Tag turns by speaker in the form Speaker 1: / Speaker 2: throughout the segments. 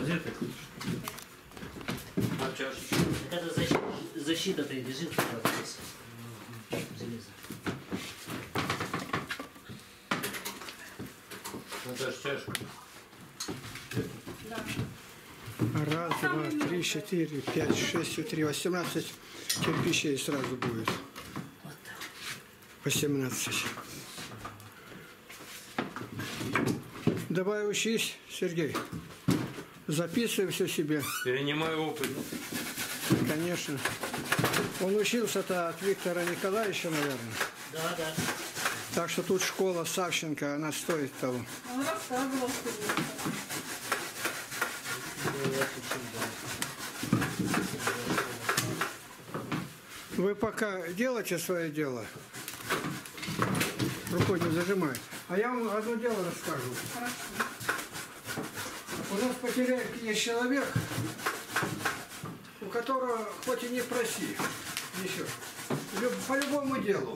Speaker 1: газеты. А чашечка?
Speaker 2: Это защита-то и лежит здесь. Железо.
Speaker 1: Наташа, чашку.
Speaker 3: Раз, два, три, 4, 5, 6, 3, 18 кирпичей сразу будет. 18. Давай учись, Сергей. Записывай все себе.
Speaker 1: Перенимай опыт.
Speaker 3: Конечно. Он учился-то от Виктора Николаевича, наверное.
Speaker 2: Да, да.
Speaker 3: Так что тут школа Савченко, она стоит того.
Speaker 4: Он рассказывал, что
Speaker 3: Вы пока делайте свое дело. Рукой не зажимай. А я вам одно дело расскажу.
Speaker 4: хорошо.
Speaker 3: У нас потеряет есть человек, у которого хоть и не проси, еще, по любому делу.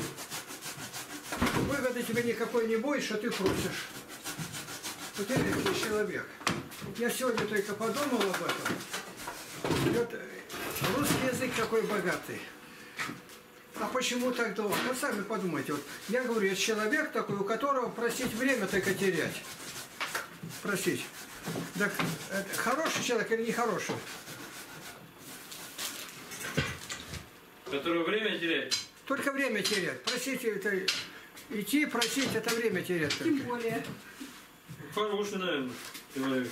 Speaker 3: Выгоды тебе никакой не будет, что ты просишь. Потеряет есть человек. Я сегодня только подумал об этом. Вот русский язык какой богатый. А почему так долго? Ну, сами подумайте. Вот я говорю, есть человек такой, у которого просить время только терять. Просить. Так, это хороший человек или нехороший?
Speaker 1: Которое время теряет?
Speaker 3: Только время терять. Просить это... Идти, просить, это время терять только.
Speaker 4: Тем более.
Speaker 1: Хороший, наверное, человек.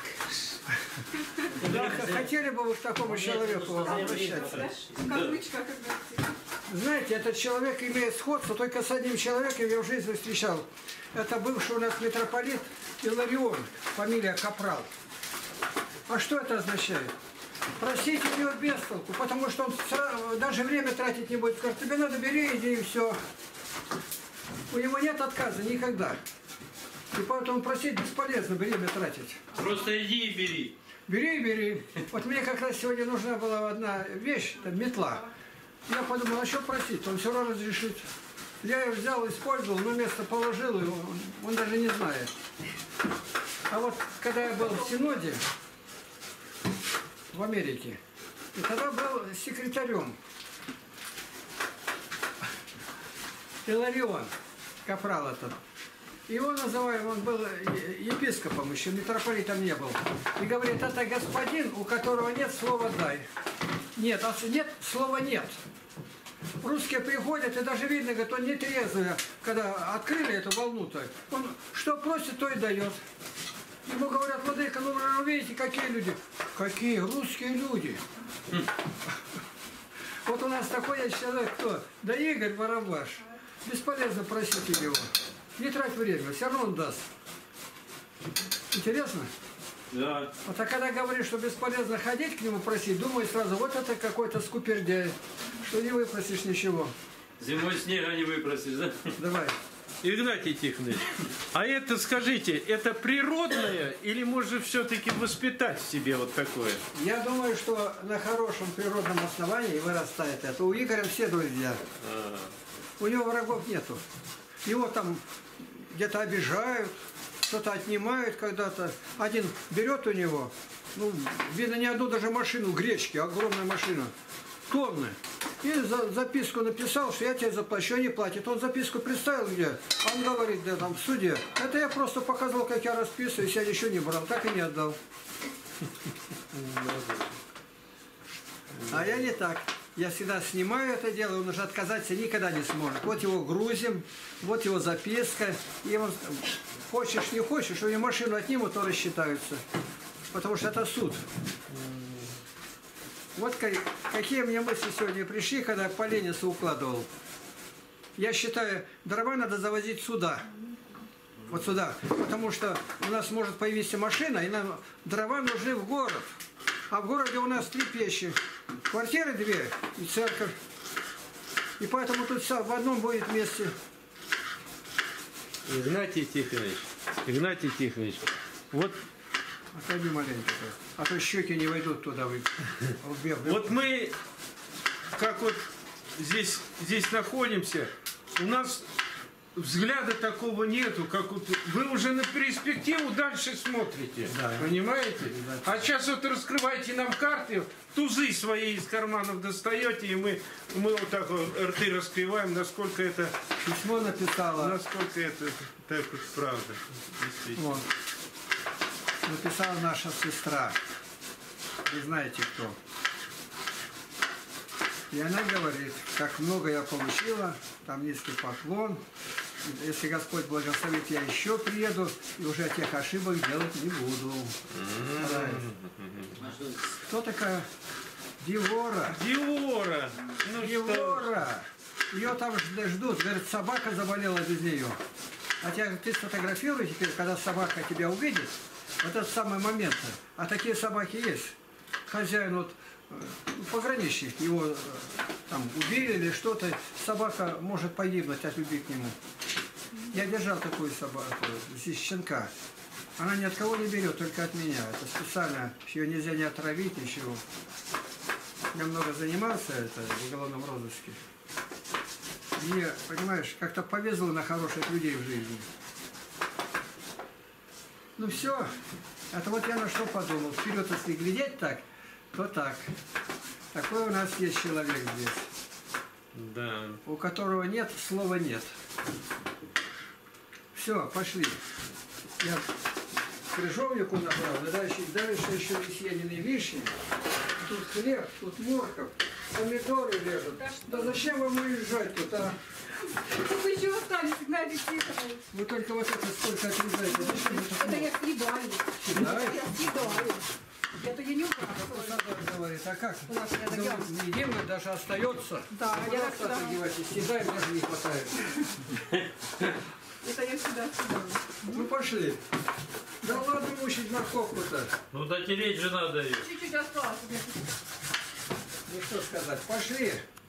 Speaker 3: Да, хотели бы вы к такому человеку обращаться?
Speaker 4: Да? В кавычках, как говорится.
Speaker 3: Знаете, этот человек имеет сходство только с одним человеком, я в жизни встречал. Это бывший у нас митрополит Иларион, фамилия Капрал. А что это означает? Просить у него без толку, потому что он сразу, даже время тратить не будет. Скажет, тебе надо, бери, иди, и все. У него нет отказа никогда. И поэтому просить бесполезно время тратить.
Speaker 1: Просто иди и бери.
Speaker 3: Бери, бери. Вот мне как раз сегодня нужна была одна вещь, это метла. Я подумал, а что просить? Он все равно разрешит. Я ее взял, использовал, на место положил, и он даже не знает. А вот когда я был в Синоде в Америке, и тогда был секретарем Иларион, Капрал этот. Его называем, он был епископом еще, митрополитом не был. И говорит, это господин, у которого нет слова «дай». Нет, нет, слова «нет». Русские приходят, и даже видно, говорит, он не трезвый, когда открыли эту волну-то. Он что просит, то и дает. Ему говорят, владыка, ну вы видите, какие люди. Какие? Русские люди. Вот у нас такой есть человек, кто? Да Игорь Барабаш. Бесполезно просить его. Не трать время, все равно он даст. Интересно?
Speaker 1: Да.
Speaker 3: Вот а когда говоришь, что бесполезно ходить к нему просить, думаю сразу, вот это какой-то скупердяй, что не выпросишь ничего.
Speaker 1: Зимой снега не выпросишь, да?
Speaker 3: Давай.
Speaker 5: Игнатий Тихонович, а это, скажите, это природное или можно все-таки воспитать в себе вот такое?
Speaker 3: Я думаю, что на хорошем природном основании вырастает это. У Игоря все друзья. У него врагов нету. Его там где-то обижают, что-то отнимают когда-то. Один берет у него, ну, видно, не одну даже машину гречки, огромная машина, тонны. И записку написал, что я тебе заплачу, а не платит. Он записку представил где? Он говорит, да, там, в суде. Это я просто показывал, как я расписываюсь, я ничего не брал, так и не отдал. А я не так. Я всегда снимаю это дело, он уже отказаться никогда не сможет. Вот его грузим, вот его записка. И он, хочешь, не хочешь, у него машину отнимут, то рассчитаются. Потому что это суд. Вот какие мне мысли сегодня пришли, когда поленницу укладывал. Я считаю, дрова надо завозить сюда. Вот сюда. Потому что у нас может появиться машина, и нам дрова нужны в город. А в городе у нас 3 печи. Квартиры 2 и церковь. И поэтому тут все в одном будет месте.
Speaker 5: Игнатий Тихонович, вот...
Speaker 3: Отойди маленько. А то щеки не войдут туда.
Speaker 5: Вот мы, как вот здесь находимся, у нас взгляда такого нету, как вот вы уже на перспективу дальше смотрите,
Speaker 3: Да.
Speaker 5: понимаете? А сейчас вот раскрываете нам карты, тузы свои из карманов достаете, и мы вот так вот рты раскрываем, насколько это
Speaker 3: Письмо написала.
Speaker 5: так вот правда. Действительно.
Speaker 3: Вот. Написала наша сестра. Вы знаете кто. И она говорит, как много я получила, там низкий поклон. Если Господь благословит, я еще приеду, и уже тех ошибок делать не буду. Кто такая? Диора.
Speaker 5: Диора! Ну что?
Speaker 3: Диора! Ее там ждут. Говорит, собака заболела без нее. А тебя, ты сфотографируй теперь, когда собака тебя увидит, вот этот самый момент. А такие собаки есть. Хозяин вот пограничник, его там убили или что-то, собака может погибнуть от любви к нему. Я держал такую собаку, здесь щенка. Она ни от кого не берет, только от меня. Это специально, ее нельзя не отравить, ничего. Я много занимался это в уголовном розыске. Мне, понимаешь, как-то повезло на хороших людей в жизни. Ну все. Это вот я на что подумал. Вперед, если глядеть так, то так. Такой у нас есть человек здесь,
Speaker 5: Да.
Speaker 3: у которого нет, слова нет. Все, пошли. Я к крыжовнику набрал, и дальше еще съеденные вишни. Тут хлеб, тут морковь, помидоры лежат. Да зачем вам уезжать тут, а?
Speaker 4: Вы еще остались, Игнатий Тихонович.
Speaker 3: Вы только вот это сколько отрезаете. Зачем вы тут
Speaker 4: Это я
Speaker 3: морковь?
Speaker 4: съедаю.
Speaker 3: Съедаете?
Speaker 4: Я съедаю. Это я не укладываю.
Speaker 3: Садок говорит, а как?
Speaker 4: У нас это
Speaker 3: Ну, вот не едим, даже остается.
Speaker 4: Да,
Speaker 3: Ну,
Speaker 4: я
Speaker 3: просто
Speaker 4: так всегда.
Speaker 3: одевайтесь, съедаем, даже не хватает.
Speaker 4: Это я всегда съедаю.
Speaker 3: Ну пошли. Да ладно мучить морковку-то.
Speaker 1: Ну дотереть же надо ее.
Speaker 4: Чуть-чуть осталось.
Speaker 3: Ну что сказать, пошли.